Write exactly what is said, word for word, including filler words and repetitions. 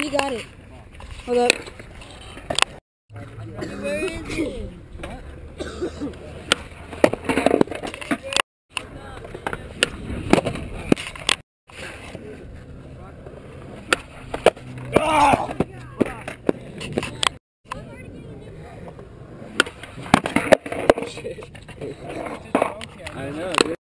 already got it. Hold up. Where is it? I know, dude.